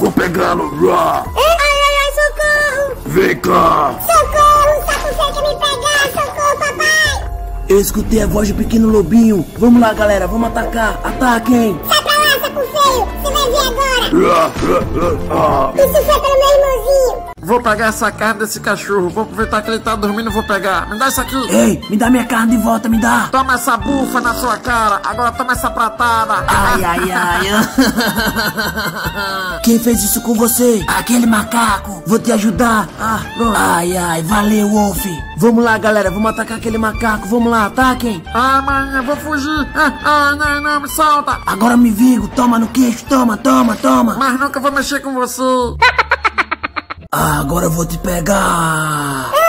Vou pegá-lo. Ai, socorro. Vem cá. Socorro, sapo feio quer me pegar. Socorro, papai. Eu escutei a voz do pequeno lobinho. Vamos lá, galera, vamos atacar. Ataquem. Sai pra lá, sapo feio. Você vai ver agora. Isso foi pelo meu irmãozinho. Vou pegar essa carne desse cachorro. Vou aproveitar que ele tá dormindo e vou pegar. Me dá isso aqui. Ei, me dá minha carne de volta, me dá. Toma essa bufa na sua cara. Agora toma essa pratada. Ai, ai, ai. Quem fez isso com você? Aquele macaco. Vou te ajudar. Ah, pronto. Ai, ai, valeu, Wolf. Vamos lá, galera, vamos atacar aquele macaco. Vamos lá, ataquem. Ai, mãe, eu vou fugir. Ai, não, me solta. Agora me vingo, toma no queixo, toma. Mas nunca vou mexer com você. Ah, agora eu vou te pegar.